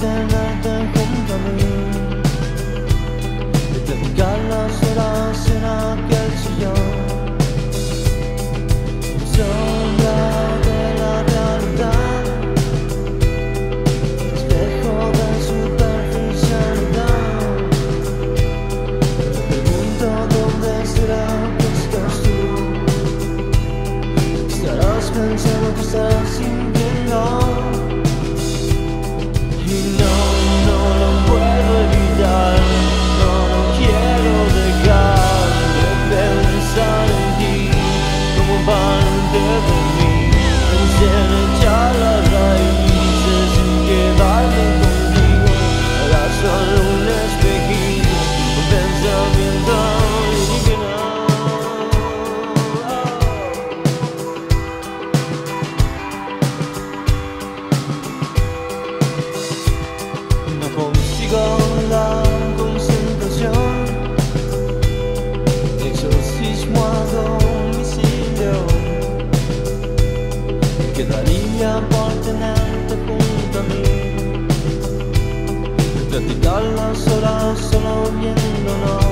tenerte junto a mí y dedicar las horas en aquel sillón. Sombra de la realidad, espejo de superficialidad. Me pregunto dónde será que estás tú. Estarás pensando que estás sintiendo. Y no lo puedo evitar. No quiero dejar de pensar en ti como parte de mí. Pensé en echar las raíces y quedarme contigo. Era solo un espejismo, un pensamiento original. No consigo la concentración, exorcismo a domicilio. Quedaría por tenerte junto a mí, platicar las horas solo viéndonos.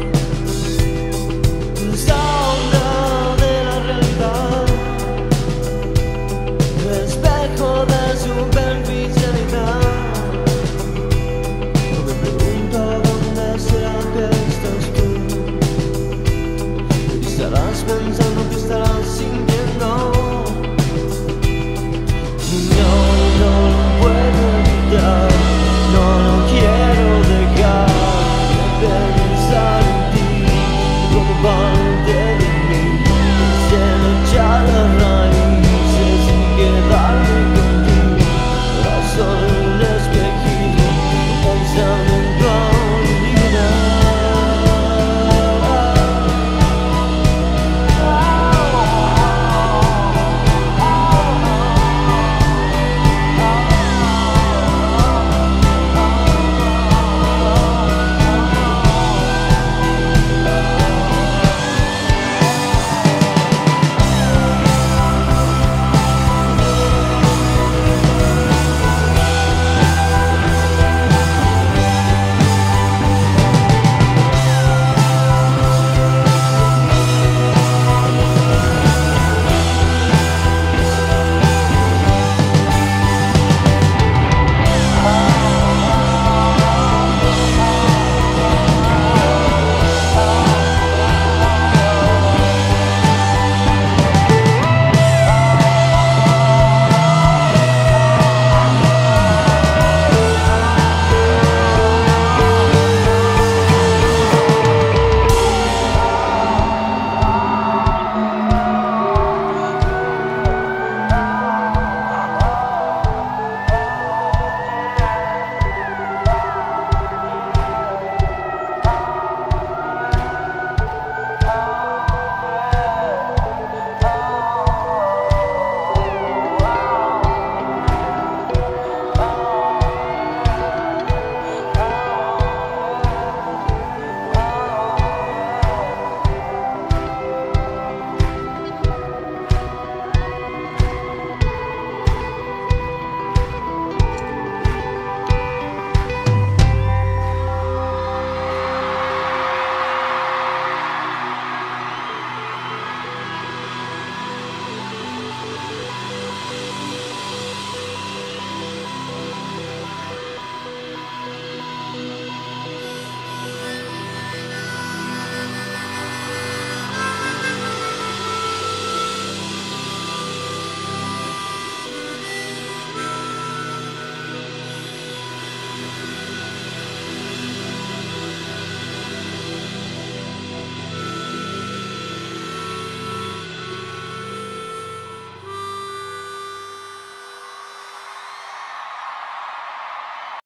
Sombra de la realidad, espejo de superficialidad. Me pregunto dónde será que estás tú. Y estarás pensando que estarás sintiendo. Y no lo puedo evitar. No quiero dejar de pensar en ti como